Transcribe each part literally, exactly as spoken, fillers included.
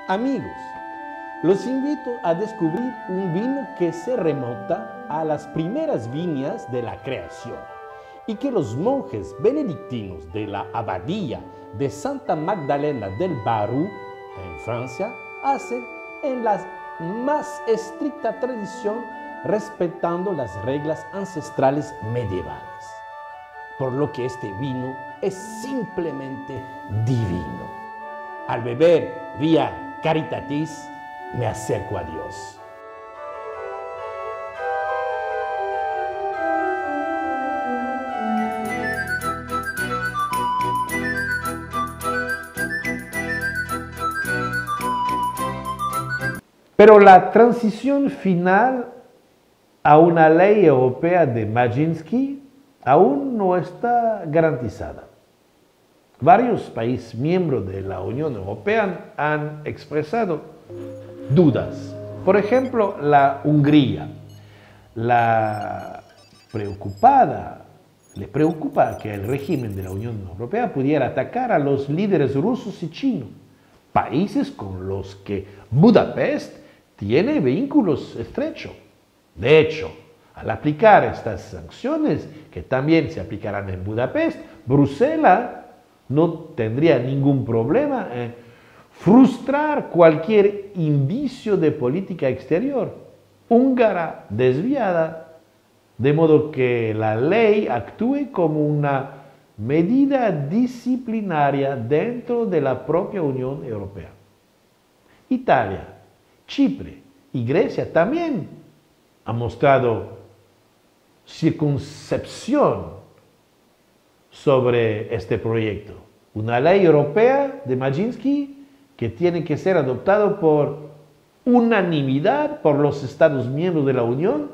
Amigos, los invito a descubrir un vino que se remonta a las primeras viñas de la creación y que los monjes benedictinos de la abadía de Santa Magdalena del Barou, en Francia, hacen en la más estricta tradición, respetando las reglas ancestrales medievales. Por lo que este vino es simplemente divino. Al beber vía Caritatis, me acerco a Dios. Pero la transición final a una ley europea de Majinski aún no está garantizada. Varios países miembros de la Unión Europea han expresado dudas. Por ejemplo, la Hungría. La preocupada, le preocupa que el régimen de la Unión Europea pudiera atacar a los líderes rusos y chinos, países con los que Budapest tiene vínculos estrechos. De hecho, al aplicar estas sanciones, que también se aplicarán en Budapest, Bruselas no tendría ningún problema en frustrar cualquier indicio de política exterior húngara desviada, de modo que la ley actúe como una medida disciplinaria dentro de la propia Unión Europea. Italia, Chipre y Grecia también han mostrado circunspección sobre este proyecto. Una ley europea de Majinski que tiene que ser adoptado por unanimidad por los Estados miembros de la Unión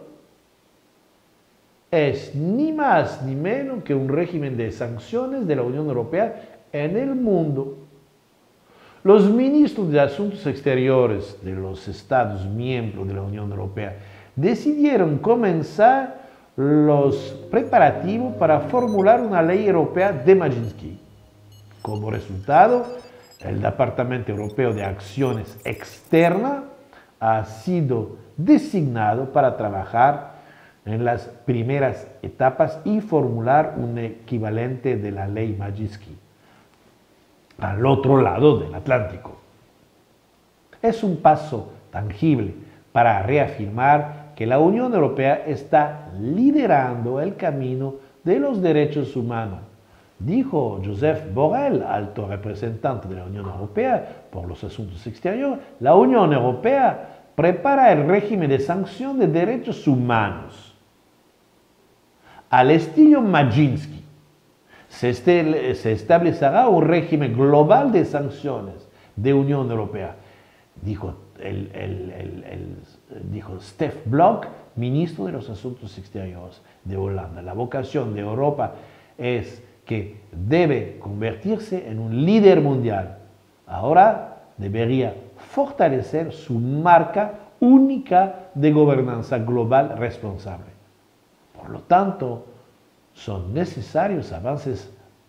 es ni más ni menos que un régimen de sanciones de la Unión Europea en el mundo. Los ministros de Asuntos Exteriores de los Estados miembros de la Unión Europea decidieron comenzar los preparativos para formular una ley europea de Majinski. Como resultado, el Departamento Europeo de Acciones Externas ha sido designado para trabajar en las primeras etapas y formular un equivalente de la ley Majinski al otro lado del Atlántico. Es un paso tangible para reafirmar que la Unión Europea está liderando el camino de los derechos humanos, dijo Josep Borrell, alto representante de la Unión Europea por los Asuntos Exteriores. La Unión Europea prepara el régimen de sanción de derechos humanos al estilo Majinski. Se, este, se establecerá un régimen global de sanciones de Unión Europea, dijo El, el, el, el, dijo Stef Blok, ministro de los Asuntos Exteriores de Holanda. La vocación de Europa es que debe convertirse en un líder mundial. Ahora debería fortalecer su marca única de gobernanza global responsable. Por lo tanto, son necesarios avances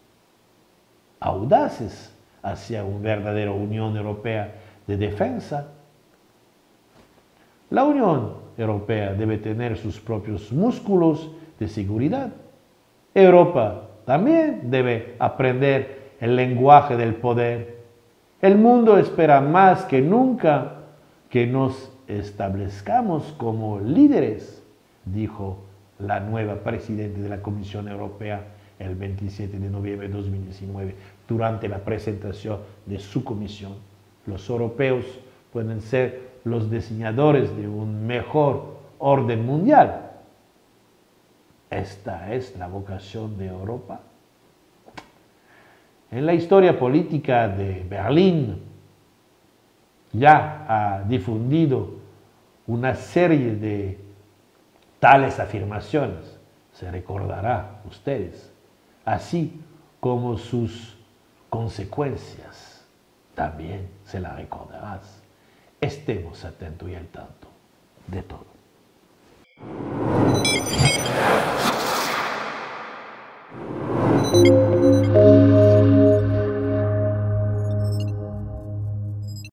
audaces hacia una verdadera Unión Europea de defensa. La Unión Europea debe tener sus propios músculos de seguridad. Europa también debe aprender el lenguaje del poder. El mundo espera más que nunca que nos establezcamos como líderes, dijo la nueva presidenta de la Comisión Europea el veintisiete de noviembre de dos mil diecinueve durante la presentación de su comisión. Los europeos pueden ser los diseñadores de un mejor orden mundial. Esta es la vocación de Europa. En la historia política de Berlín ya ha difundido una serie de tales afirmaciones, se recordará ustedes, así como sus consecuencias también se las recordarás. Estemos atentos y al tanto de todo.